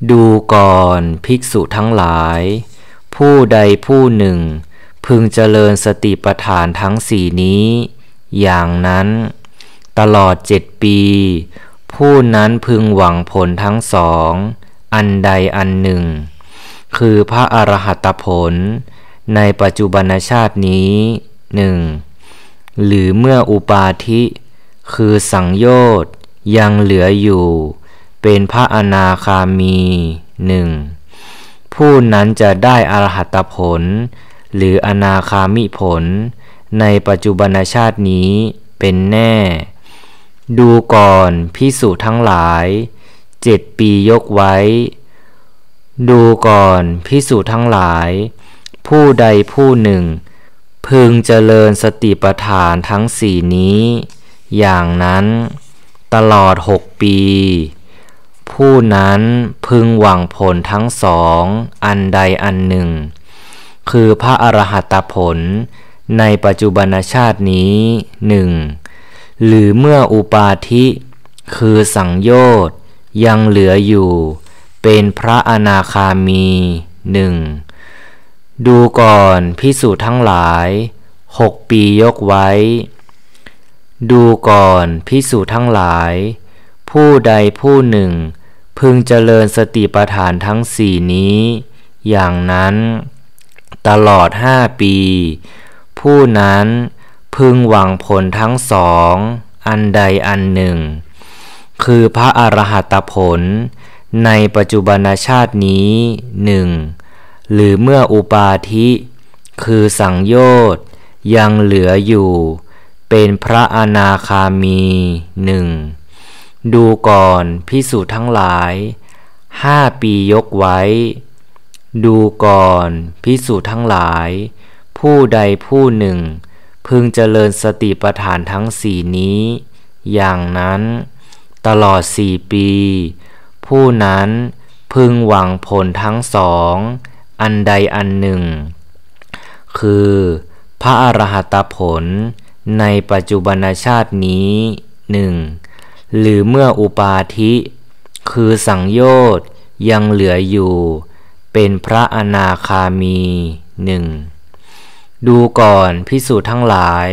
ดูก่อนภิกษุทั้งหลายผู้ใดผู้หนึ่งพึงเจริญสติปัฏฐานทั้งสี่นี้อย่างนั้นตลอด7 ปีผู้นั้นพึงหวังผลทั้งสองอันใดอันหนึ่งคือพระอรหัตผลในปัจจุบันชาตินี้หนึ่งหรือเมื่ออุปาทิคือสังโยชน์ยังเหลืออยู่เป็นพระอนาคามีหนึ่งผู้นั้นจะได้อรหัตผลหรืออนาคามิผลในปัจจุบันชาตินี้เป็นแน่ดูก่อนภิกษุทั้งหลาย7 ปียกไว้ดูก่อนภิกษุทั้งหลายผู้ใดผู้หนึ่งพึงเจริญสติปัฏฐานทั้งสี่นี้อย่างนั้นตลอด6 ปีผู้นั้นพึงหวังผลทั้งสองอันใดอันหนึ่งคือพระอรหัตผลในปัจจุบันชาตินี้หนึ่งหรือเมื่ออุปาทิคือสังโยชน์ยังเหลืออยู่เป็นพระอนาคามีหนึ่งดูก่อนภิกษุทั้งหลาย6 ปียกไว้ดูก่อนภิกษุทั้งหลายผู้ใดผู้หนึ่งพึงเจริญสติปัฏฐานทั้งสี่นี้อย่างนั้นตลอด5 ปีผู้นั้นพึงหวังผลทั้งสองอันใดอันหนึ่งคือพระอรหัตผลในปัจจุบันชาตินี้หนึ่งหรือเมื่ออุปาทิคือสังโยชน์ยังเหลืออยู่เป็นพระอนาคามีหนึ่งดูก่อนภิกษุทั้งหลาย5 ปียกไว้ดูก่อนภิกษุทั้งหลายผู้ใดผู้หนึ่งพึงเจริญสติปัฏฐานทั้งสี่นี้อย่างนั้นตลอด4 ปีผู้นั้นพึงหวังผลทั้งสองอันใดอันหนึ่งคือพระอรหัตผลในปัจจุบันชาตินี้หนึ่งหรือเมื่ออุปาทิคือสังโยชน์ยังเหลืออยู่เป็นพระอนาคามีหนึ่งดูก่อนภิกษุทั้งหลาย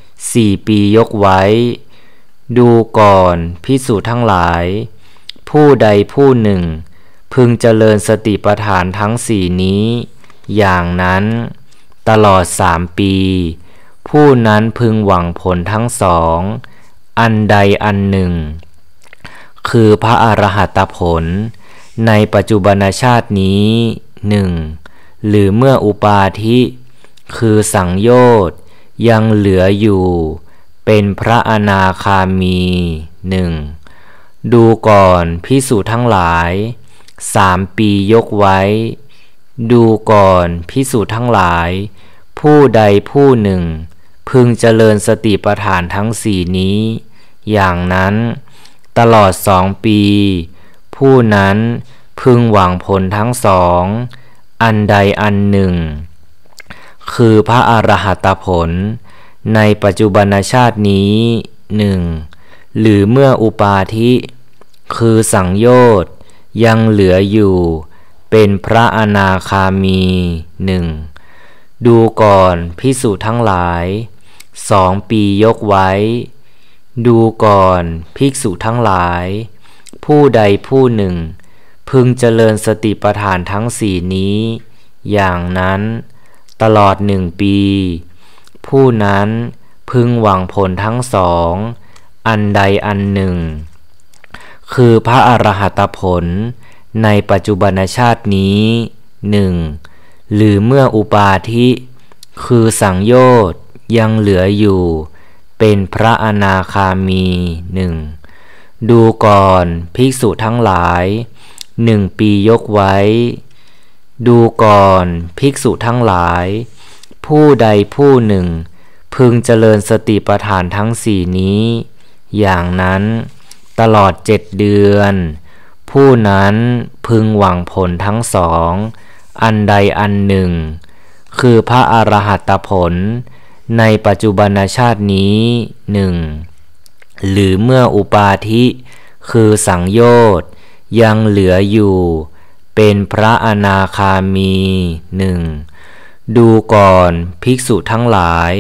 4 ปียกไว้ดูก่อนภิกษุทั้งหลายผู้ใดผู้หนึ่งพึงเจริญสติปัฏฐานทั้งสี่นี้อย่างนั้นตลอด3 ปีผู้นั้นพึงหวังผลทั้งสองอันใดอันหนึ่งคือพระอรหัตผลในปัจจุบันชาตินี้หนึ่งหรือเมื่ออุปาทิคือสังโยชน์ยังเหลืออยู่เป็นพระอนาคามีหนึ่งดูก่อนภิกษุทั้งหลาย3 ปียกไว้ดูก่อนภิกษุทั้งหลายผู้ใดผู้หนึ่งพึงเจริญสติปัฏฐานทั้งสี่นี้อย่างนั้นตลอด2 ปีผู้นั้นพึงหวังผลทั้งสองอันใดอันหนึ่งคือพระอรหัตผลในปัจจุบันชาตินี้หนึ่งหรือเมื่ออุปาทิคือสังโยชน์ยังเหลืออยู่เป็นพระอนาคามีหนึ่งดูก่อนภิกษุทั้งหลาย2 ปียกไว้ดูก่อนภิกษุทั้งหลายผู้ใดผู้หนึ่งพึงเจริญสติปัฏฐานทั้งสี่นี้อย่างนั้นตลอด1 ปีผู้นั้นพึงหวังผลทั้งสองอันใดอันหนึ่งคือพระอรหัตผลในปัจจุบันชาตินี้หนึ่งหรือเมื่ออุปาทิคือสังโยชน์ยังเหลืออยู่เป็นพระอนาคามีหนึ่งดูก่อนภิกษุทั้งหลาย1 ปียกไว้ดูก่อนภิกษุทั้งหลายผู้ใดผู้หนึ่งพึงเจริญสติปัฏฐานทั้งสี่นี้อย่างนั้นตลอด7 เดือนผู้นั้นพึงหวังผลทั้งสองอันใดอันหนึ่งคือพระอรหัตผลในปัจจุบันชาตินี้หนึ่งหรือเมื่ออุปาทิคือสังโยชน์ยังเหลืออยู่เป็นพระอนาคามีหนึ่งดูก่อนภิกษุทั้งหลาย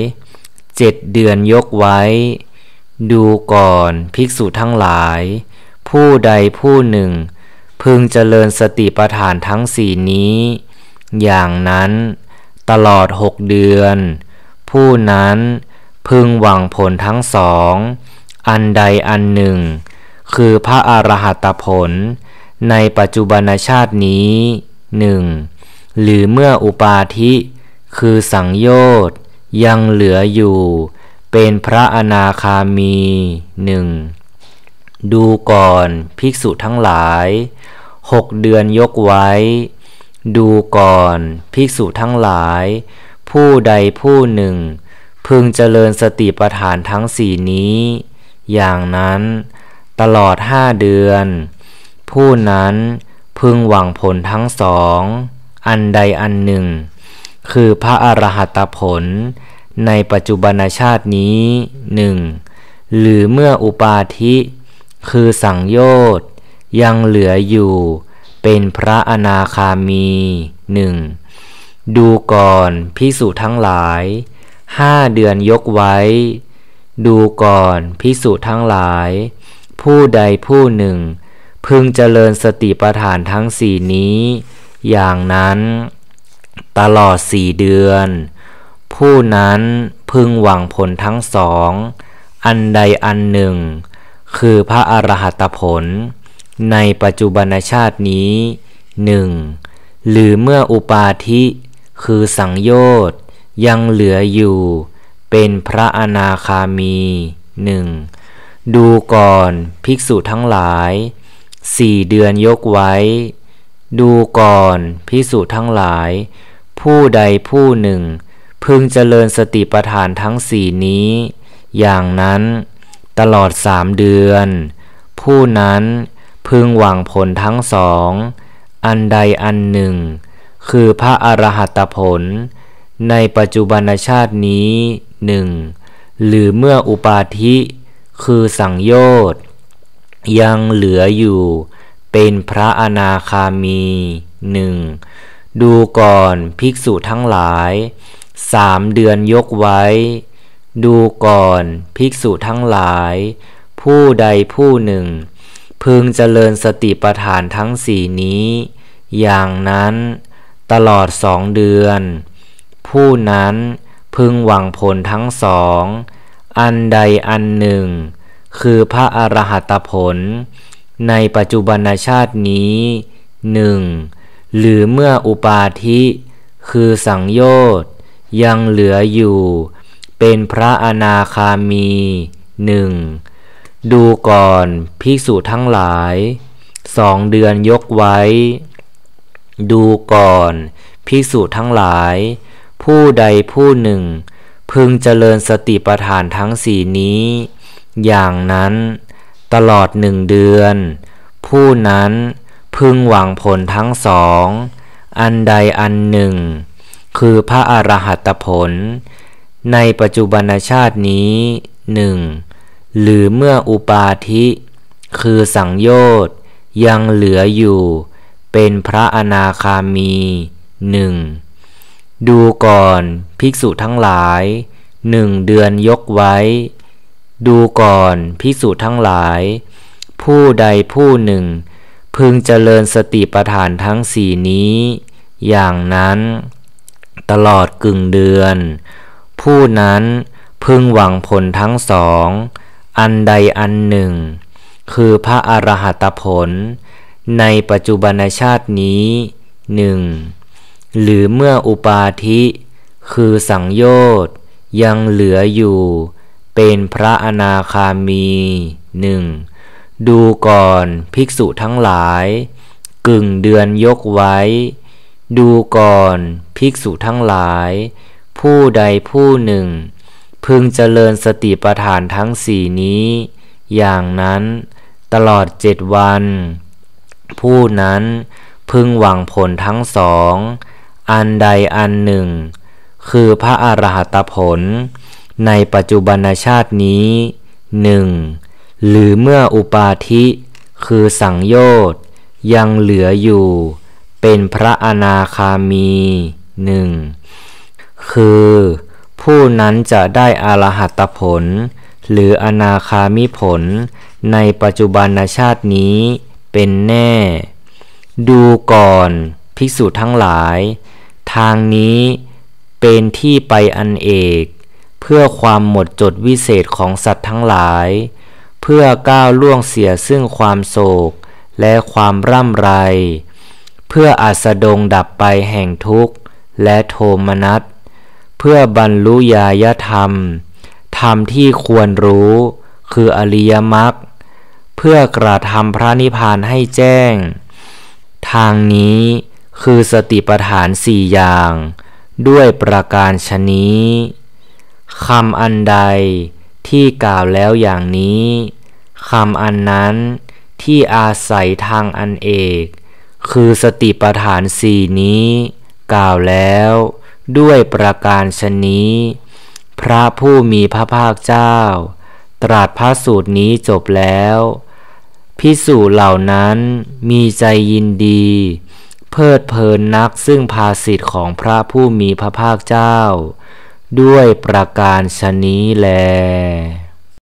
7 เดือนยกไว้ดูก่อนภิกษุทั้งหลายผู้ใดผู้หนึ่งพึงเจริญสติปัฏฐานทั้ง4นี้อย่างนั้นตลอด6 เดือนผู้นั้นพึงหวังผลทั้งสองอันใดอันหนึ่งคือพระอรหัตผลในปัจจุบันชาตินี้หนึ่งหรือเมื่ออุปาทิคือสังโยชน์ยังเหลืออยู่เป็นพระอนาคามีหนึ่งดูก่อนภิกษุทั้งหลาย6 เดือนยกไว้ดูก่อนภิกษุทั้งหลายผู้ใดผู้หนึ่งพึงเจริญสติปัฏฐานทั้ง4นี้อย่างนั้นตลอด5 เดือนผู้นั้นพึงหวังผลทั้งสองอันใดอันหนึ่งคือพระอรหัตผลในปัจจุบันชาตินี้หนึ่งหรือเมื่ออุปาทิคือสังโยชน์ยังเหลืออยู่เป็นพระอนาคามีหนึ่งดูก่อนภิกษุทั้งหลาย5 เดือนยกไว้ดูก่อนภิกษุทั้งหลายผู้ใดผู้หนึ่งพึงเจริญสติปัฏฐานทั้ง4นี้อย่างนั้นตลอด4 เดือนผู้นั้นพึงหวังผลทั้งสองอันใดอันหนึ่งคือพระอรหัตผลในปัจจุบันชาตินี้หนึ่งหรือเมื่ออุปาทิคือสังโยชน์ยังเหลืออยู่เป็นพระอนาคามีหนึ่งดูก่อนภิกษุทั้งหลาย4 เดือนยกไว้ดูก่อนภิกษุทั้งหลายผู้ใดผู้หนึ่งพึงเจริญสติปัฏฐานทั้ง4นี้อย่างนั้นตลอด3 เดือนผู้นั้นพึงหวังผลทั้งสองอันใดอันหนึ่งคือพระอรหัตผลในปัจจุบันชาตินี้หนึ่งหรือเมื่ออุปาทิคือสังโยชน์ยังเหลืออยู่เป็นพระอนาคามีหนึ่งดูก่อนภิกษุทั้งหลาย3 เดือนยกไว้ดูก่อนภิกษุทั้งหลายผู้ใดผู้หนึ่งพึงเจริญสติปัฏฐานทั้ง4นี้อย่างนั้นตลอด2 เดือนผู้นั้นพึงหวังผลทั้งสองอันใดอันหนึ่งคือพระอรหัตผลในปัจจุบันชาตินี้หนึ่งหรือเมื่ออุปาทิคือสังโยชน์ยังเหลืออยู่เป็นพระอนาคามีหนึ่งดูก่อนภิกษุทั้งหลาย2 เดือนยกไว้ดูก่อนภิกษุทั้งหลายผู้ใดผู้หนึ่งพึงเจริญสติปัฏฐานทั้ง4นี้อย่างนั้นตลอด1 เดือนผู้นั้นพึงหวังผลทั้งสองอันใดอันหนึ่งคือพระอรหัตผลในปัจจุบันชาตินี้หนึ่งหรือเมื่ออุปาทิคือสังโยชน์ยังเหลืออยู่เป็นพระอนาคามีหนึ่งดูก่อนภิกษุทั้งหลาย1 เดือนยกไว้ดูก่อนภิกษุทั้งหลายผู้ใดผู้หนึ่งพึงเจริญสติปัฏฐานทั้ง4นี้อย่างนั้นตลอดกึ่งเดือนผู้นั้นพึงหวังผลทั้งสองอันใดอันหนึ่งคือพระอรหัตผลในปัจจุบันชาตินี้หนึ่งหรือเมื่ออุปาทิคือสังโยชน์ยังเหลืออยู่เป็นพระอนาคามีหนึ่งดูก่อนภิกษุทั้งหลายกึ่งเดือนยกไว้ดูก่อนภิกษุทั้งหลายผู้ใดผู้หนึ่งพึงเจริญสติปัฏฐานทั้ง4นี้อย่างนั้นตลอด7 วันผู้นั้นพึงหวังผลทั้งสองอันใดอันหนึ่งคือพระอรหัตผลในปัจจุบันชาตินี้หนึ่งหรือเมื่ออุปาทิคือสังโยชน์ยังเหลืออยู่เป็นพระอนาคามีหนึ่งคือผู้นั้นจะได้อรหัตผลหรืออนาคามิผลในปัจจุบันชาตินี้เป็นแน่ดูก่อนภิกษุทั้งหลายทางนี้เป็นที่ไปอันเอกเพื่อความหมดจดวิเศษของสัตว์ทั้งหลายเพื่อก้าวล่วงเสียซึ่งความโศกและความร่ำไรเพื่ออัสดงดับไปแห่งทุกข์และโทมนัสเพื่อบรรลุญาณธรรมธรรมที่ควรรู้คืออริยมรรคเพื่อกระทำพระนิพพานให้แจ้งทางนี้คือสติปัฏฐานสี่อย่างด้วยประการฉะนี้คำอันใดที่กล่าวแล้วอย่างนี้คำอันนั้นที่อาศัยทางอันเอกคือสติปัฏฐานสี่นี้กล่าวแล้วด้วยประการฉะนี้พระผู้มีพระภาคเจ้าตรัสพระสูตรนี้จบแล้วภิกษุเหล่านั้นมีใจยินดีเพลิดเพลินนักซึ่งภาสิทธิ์ของพระผู้มีพระภาคเจ้าด้วยประการฉะนี้แล